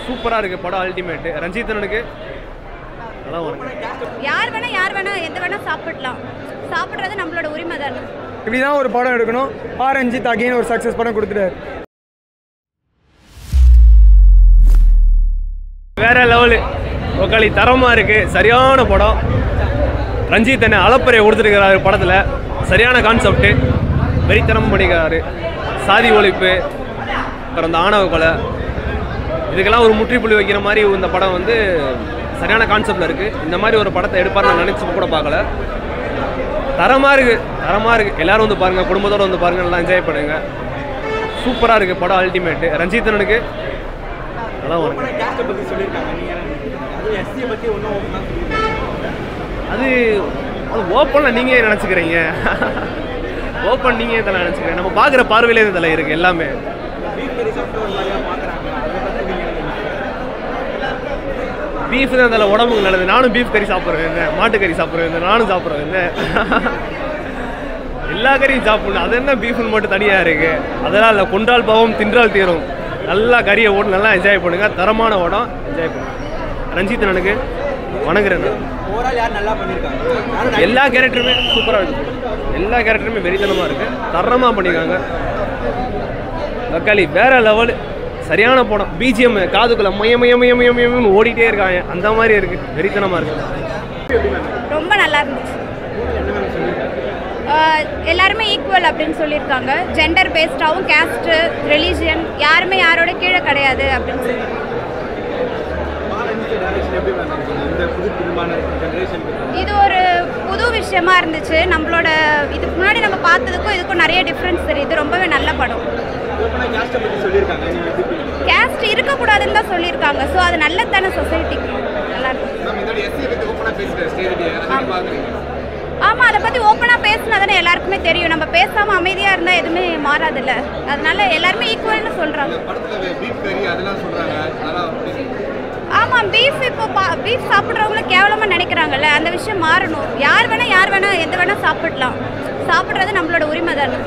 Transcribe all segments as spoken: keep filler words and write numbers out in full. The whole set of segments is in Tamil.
சூப்பராக இருக்குது படம். அல்டிமேட்டு. ரஞ்சித்தனுக்கு யார் வேணா யார் வேணா எந்த வேணா சாப்பிடலாம். சாப்பிட்றது நம்மளோட உரிமை தானே. இப்படி தான் ஒரு படம் எடுக்கணும். ஆர் ரஞ்சித் அகைன் ஒரு சக்ஸஸ் படம் கொடுத்துட்டாரு. வேற லெவலு. ஒக்காளி தரமாக இருக்குது. சரியான படம். ரஞ்சித் என்ன அளப்பறையை கொடுத்துருக்கிறாரு படத்தில். சரியான கான்செப்ட்டு. வெறித்தனம் பண்ணிக்கிறாரு. சாதி ஒழிப்பு, அப்புறம் இந்த ஆணவ கொலை, இதுக்கெல்லாம் ஒரு முற்றுப்புள்ளி வைக்கிற மாதிரி இந்த படம் வந்து சரியான கான்செப்டில் இருக்குது. இந்த மாதிரி ஒரு படத்தை எடுப்பார் நான் நினச்சி கூட பார்க்கல. தரமாக இருக்குது, தரமாக இருக்குது. எல்லோரும் வந்து பாருங்கள், குடும்பத்தோடு வந்து பாருங்கள், நல்லா என்ஜாய் பண்ணுங்கள். சூப்பராக இருக்குது படம். அல்டிமேட்டு. ரஞ்சித்தனுக்கு நல்லா வரும். அது அது ஓப்பனில் நீங்கள் நினச்சிக்கிறீங்க. ஓப்பன் நீங்கள் இதெல்லாம் நினச்சிக்கிறேன். நம்ம பார்க்குற பார்வையிலே இதில் இருக்குது எல்லாமே. பீஃப் தான் அதில் உடம்புக்கு நல்லது. நானும் பீஃப் கறி சாப்பிட்றேன், மாட்டுக்கறி சாப்பிட்றேன், நானும் சாப்பிட்றேன். எல்லா கறியும் சாப்பிடணும். அது என்ன பீஃப்னு மட்டும் தனியாக இருக்குது. அதெல்லாம் இல்லை. கொண்டால் பாவம் தின்றால் தீரும். நல்லா கறியை ஓட்டு நல்லா என்ஜாய் பண்ணுங்கள். தரமான ஓடம் என்ஜாய் பண்ணுங்கள். ரஞ்சித்தனுக்கு வணங்குறேன். எல்லா கேரக்டருமே சூப்பராக இருக்குது. எல்லா கேரக்டருமே வெறித்தனமாக இருக்குது. தரமாக பண்ணியிருக்காங்க. தக்காளி வேற லெவலு. சரியான படம். பிஜிஎம் காதுக்குள்ள மய மய மய மய மயம்னு ஓடிட்டே இருக்காங்க. அந்த மாதிரி இருக்குது. வெறித்தனமாக இருக்குது. ரொம்ப நல்லா இருந்துச்சு. எல்லாருமே ஈக்குவல் அப்படின்னு சொல்லியிருக்காங்க. ஜெண்டர் பேஸ்டாகவும், கேஸ்ட்டு, ரிலீஜியன் யாருமே யாரோட கீழே கிடையாது அப்படின்னு சொல்லி. இது ஒரு புது விஷயமா இருந்துச்சு. நம்மளோட இதுக்கு முன்னாடி நம்ம பார்த்ததுக்கும் இதுக்கும் நிறைய டிஃப்ரென்ஸ் தெரியுது. ரொம்பவே நல்ல படம். கேஸ்ட் இருக்கக்கூடாதுன்னு தான் சொல்லியிருக்காங்க. ஸோ அது நல்லது தானே சொசைட்டிக்கு. நல்லா இருக்கு. ஆமாம், அதை பற்றி ஓப்பனாக பேசினா தானே எல்லாருக்குமே தெரியும். நம்ம பேசாமல் அமைதியாக இருந்தால் எதுவுமே மாறாதில்ல. அதனால எல்லாருமே ஈக்குவல்னு சொல்கிறாங்க. ஆமாம், பீஃப் இப்போ பா பீஃப் சாப்பிட்றவங்கள கேவலமாக நினைக்கிறாங்கல்ல. அந்த விஷயம் மாறணும். யார் வேணால் யார் வேணால் எந்த வேணால் சாப்பிடலாம். சாப்பிட்றது நம்மளோட உரிமை தானே.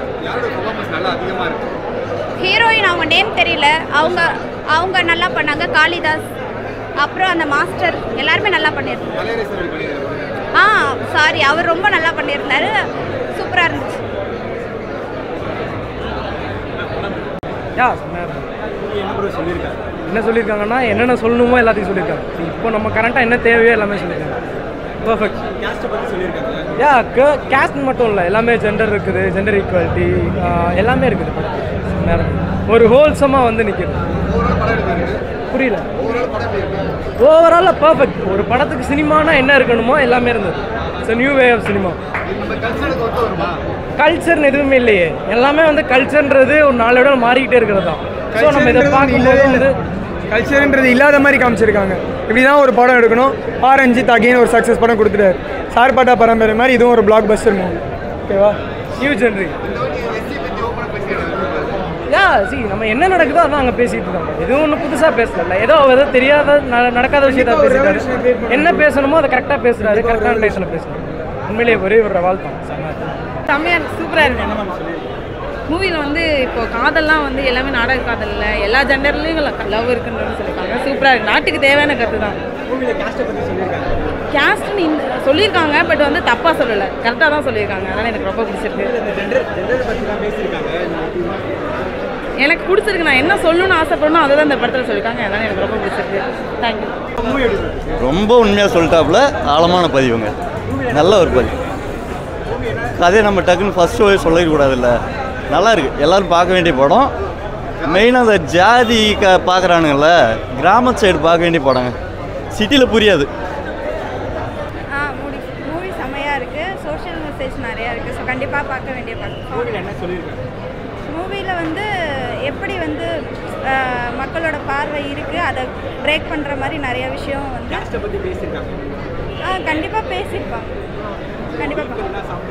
ஹீரோயின் அவங்க நேம் தெரியல. அவங்க அவங்க நல்லா பண்ணாங்க. காளிதாஸ், அப்புறம் அந்த மாஸ்டர் எல்லாருமே நல்லா பண்ணியிருந்தாங்க. ஆ சாரி, அவர் ரொம்ப நல்லா பண்ணியிருந்தாரு. சூப்பராக இருந்துச்சு. என்ன சொல்லியிருக்காங்கன்னா என்னென்ன சொல்லணுமோ எல்லாத்தையும் சொல்லியிருக்காங்க. இப்போ நம்ம கரண்ட்டாக என்ன தேவையோ எல்லாமே சொல்லியிருக்காங்க. பர்ஃபெக்ட். யா கேஸ்ட் மட்டும் இல்லை, எல்லாமே ஜெண்டர் இருக்குது, ஜெண்டர் ஈக்குவாலிட்டி எல்லாமே இருக்குது. ஒரு ஹோல்சமாக வந்து நிற்கிது. புரியல. ஓவராலாக பர்ஃபெக்ட். ஒரு படத்துக்கு சினிமானா என்ன இருக்கணுமோ எல்லாமே இருந்தது. It's new way of cinema. கல்ச்சர்னு எதுவுமே இல்லையே. எல்லாமே வந்து கல்ச்சர்ன்றது ஒரு நாளோட மாறிக்கிட்டே இருக்கிறது தான். ஸோ நம்ம இதை பார்க்கும்போது வந்து கல்ச்சர்ன்றது இல்லாத மாதிரி காமிச்சிருக்காங்க. இப்படி தான் ஒரு படம் எடுக்கணும். ஆர் ரஞ்சித் அகைன் ஒரு சக்ஸஸ் படம் கொடுத்துட்டாரு. சார்பாட்டா பரம்பரை மாதிரி இதுவும் ஒரு பிளாக் பஸ்டர் மூவி. ஓகேவா? New genre. யா சி நம்ம என்ன நடக்குதோ அதான் அங்கே பேசிகிட்டு இருக்காங்க. எதுவும் ஒன்றும் புதுசாக பேசல. ஏதோ ஏதோ தெரியாத நடக்காத விஷயத்த பேசிட்டாரு. என்ன பேசணுமோ அதை கரெக்டாக பேசுகிறாரு. கரெக்டான டைத்தில் பேசுகிறாரு. உண்மையிலேயே ஒரே ஒரு வாழ்த்தான். செம்மையாக சூப்பராக இருக்கு. மூவியில் வந்து இப்போ காதல்லாம் வந்து எல்லாமே நாடக காதல் இல்லை, எல்லா ஜெண்டர்லேயும் லவ் இருக்குன்னு சொல்லியிருக்காங்க. சூப்பராக இருக்குது. நாட்டுக்கு தேவையான கருத்து தான். கேஸ்ட்னு சொல்லியிருக்காங்க, பட் வந்து தப்பாக சொல்லலை, கரெக்டாக தான் சொல்லியிருக்காங்க. அதனால் எனக்கு ரொம்ப பிடிச்சிருக்கு. எனக்கு பிடிச்சிருக்கு. நான் என்ன சொல்லணும்னு ஆசைப்படணும் அதை தான் இந்த படத்தில் சொல்லியிருக்காங்க. அதனால் எனக்கு ரொம்ப பிடிச்சிருக்கு. தேங்க்யூ. ரொம்ப உண்மையாக சொல்லிட்டாப்புல. ஆழமான பதிவுங்க. நல்ல ஒரு பதிவு. கதையை நம்ம டக்குன்னு ஃபஸ்ட் ஷோவே சொல்லிடக்கூடாதுல்ல. நல்லா இருக்குது. எல்லோரும் பார்க்க வேண்டிய படம். மெயினாக அந்த ஜாதி க பார்க்குறானுங்கள, கிராம சைடு பார்க்க வேண்டிய படங்க. சிட்டியில் புரியாது. ஆ மூவி மூவி செம்மையாக இருக்குது. சோஷியல் மெசேஜ் நிறையா இருக்குது. ஸோ கண்டிப்பாக பார்க்க வேண்டிய படம். மூவியில் வந்து எப்படி வந்து மக்களோட பார்வை இருக்குது, அதை பிரேக் பண்ணுற மாதிரி நிறைய விஷயம் வந்து ஆ கண்டிப்பாக பேசியிருப்பாங்க. கண்டிப்பாக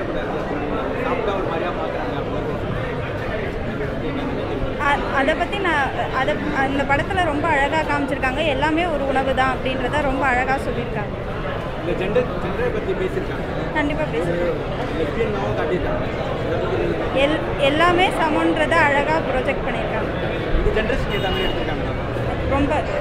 அதை பற்றி நான் அதை அந்த படத்தில் ரொம்ப அழகாக காமிச்சிருக்காங்க. எல்லாமே ஒரு உணவு தான் அப்படின்றத ரொம்ப அழகாக சொல்லியிருக்காங்க. கண்டிப்பாக பேசியிருக்காங்க. எல் எல்லாமே சமன்றதை அழகாக ப்ரொஜெக்ட் பண்ணியிருக்காங்க. ரொம்ப